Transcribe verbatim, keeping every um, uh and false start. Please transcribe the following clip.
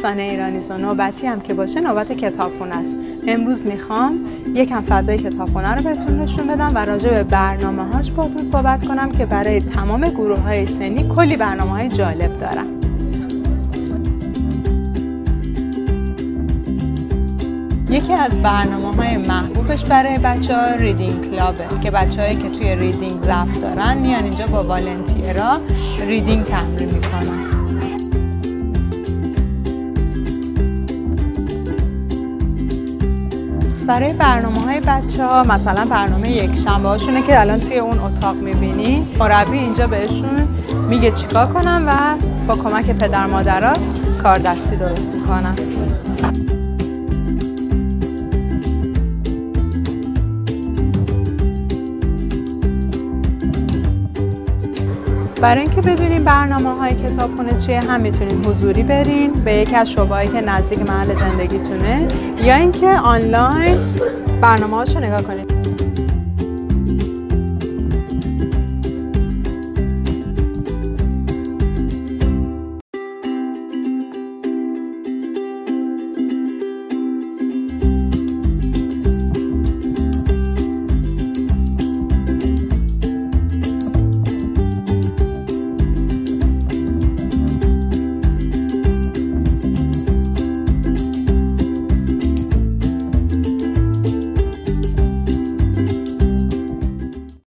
دوستان ایرانیزو، نوبتی هم که باشه نوبت کتابخونه است. امروز میخوام یکم فضای کتابخونه رو بهتون نشون بدم و راجع به برنامه‌هاش باهاتون صحبت کنم که برای تمام گروه‌های سنی کلی برنامه‌های جالب دارم. یکی از برنامه‌های محبوبش برای بچه‌ها ریدینگ کلابه که بچه‌هایی که توی ریدینگ ضعف دارن میان اینجا با والنتیرها ریدینگ تمرین میکنن. برای برنامه‌های بچه‌ها مثلا برنامه یک شنبه هاشونه که الان توی اون اتاق می‌بینی، مربی اینجا بهشون میگه چیکار کنن و با کمک پدر مادرها کار دستی درست میکنن. برای اینکه بدونین برنامه‌های کتابخونه چیه، هم میتونین حضوری برین به یکی از شعبه‌هایی که نزدیک محل زندگیتونه یا اینکه آنلاین برنامه‌هاشو نگاه کنید.